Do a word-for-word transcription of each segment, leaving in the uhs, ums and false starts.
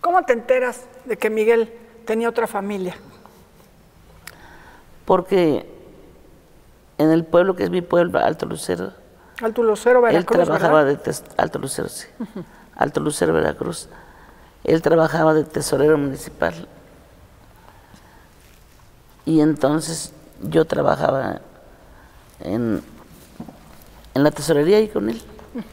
¿Cómo te enteras de que Miguel tenía otra familia? Porque en el pueblo, que es mi pueblo, Alto Lucero, Alto Lucero, Veracruz, él trabajaba ¿verdad? de tes, Alto Lucero, sí. Uh-huh. Alto Lucero, Veracruz. Él trabajaba de tesorero municipal. Y entonces yo trabajaba en, en la tesorería ahí con él. Uh-huh.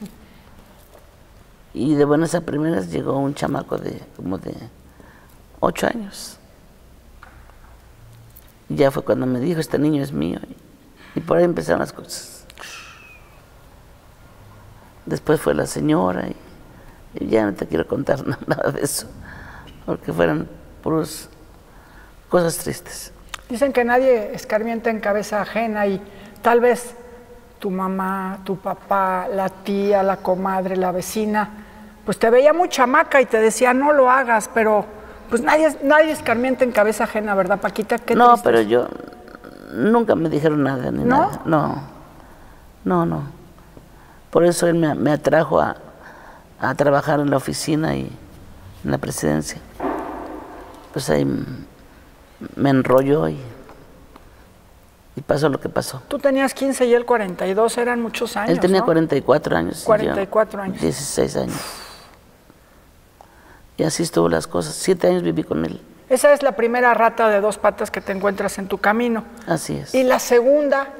Y de buenas a primeras llegó un chamaco de como de ocho años. Y ya fue cuando me dijo, este niño es mío. Y, y por ahí empezaron las cosas. Después fue la señora y, y ya no te quiero contar nada de eso, porque fueron puras cosas tristes. Dicen que nadie escarmienta en cabeza ajena y tal vez tu mamá, tu papá, la tía, la comadre, la vecina, pues te veía muy chamaca y te decía no lo hagas, pero pues nadie, nadie escarmienta en cabeza ajena, ¿verdad, Paquita? ¿Qué no, tristes? Pero yo, nunca me dijeron nada ni ¿No? nada. No, no, no. Por eso él me, me atrajo a, a trabajar en la oficina y en la presidencia. Pues ahí me enrolló y, y pasó lo que pasó. Tú tenías quince y él cuarenta y dos, eran muchos años, Él tenía ¿no? cuarenta y cuatro años. cuarenta y cuatro y yo, años. dieciséis años. Y así estuvo las cosas. Siete años viví con él. Esa es la primera rata de dos patas que te encuentras en tu camino. Así es. Y la segunda